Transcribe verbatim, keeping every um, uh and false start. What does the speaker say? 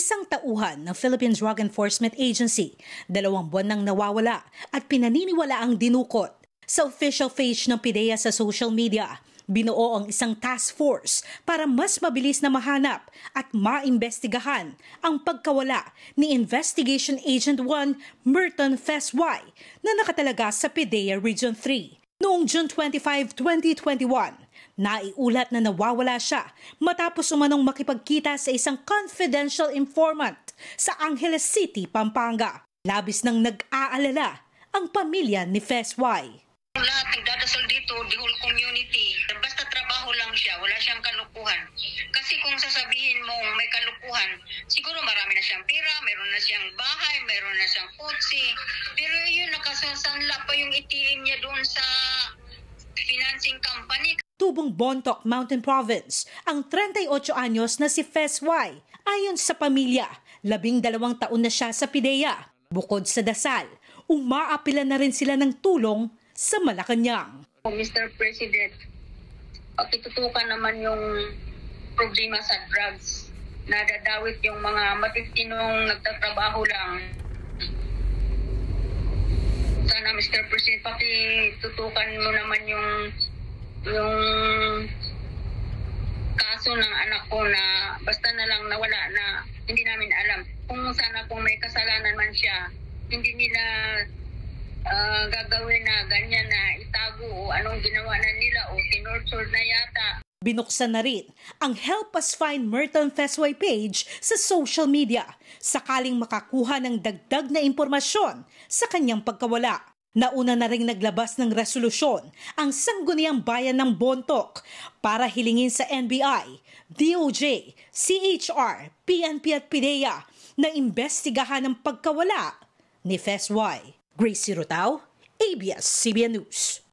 Isang tauhan ng Philippine Drug Enforcement Agency, dalawang buwan nang nawawala at pinaniniwala ang dinukot. Sa official page ng PIDEA sa social media, binuo ang isang task force para mas mabilis na mahanap at maimbestigahan ang pagkawala ni Investigation Agent one Merton Fesway na nakatalaga sa PIDEA Region three. Noong June twenty-fifth, twenty twenty-one, naiulat na nawawala siya matapos umanong makipagkita sa isang confidential informant sa Angeles City, Pampanga. Labis nang nag-aalala ang pamilya ni Fesway. Lahat nagdadasal dito, the whole community. Basta trabaho lang siya, wala siyang kalukuhan. Kasi kung sasabihin mo may kalukuhan, siguro marami na siyang pera, mayroon na siyang bahay, mayroon na siyang kotse. Pero yun, nakasasanla pa yung I T M niya doon sa financing company. Tubong Bontoc Mountain Province, ang thirty-eight anyos na si Fesway. Ayon sa pamilya, labing dalawang taon na siya sa PIDEA. Bukod sa dasal, umaapila na rin sila ng tulong sa Malacanang. Mister President, pakitutukan naman yung problema sa drugs. Nadadawit yung mga matitinong nagtatrabaho lang. Sana Mister President, pakitutukan mo naman yung yung kaso ng anak ko na basta na lang nawala na hindi namin alam. Kung sana kung may kasalanan man siya, hindi nila Uh, gagawin na ganyan na itago o anong ginawa na nila o tinorture na yata. Binuksan na rin ang Help Us Find Merton Fesway page sa social media sakaling makakuha ng dagdag na impormasyon sa kanyang pagkawala. Nauna na rin naglabas ng resolusyon ang Sangguniang Bayan ng Bontoc para hilingin sa N B I, D O J, C H R, P N P at PIDEA na imbestigahan ang pagkawala ni Fesway. Gracie Rutao, A B S C B N News.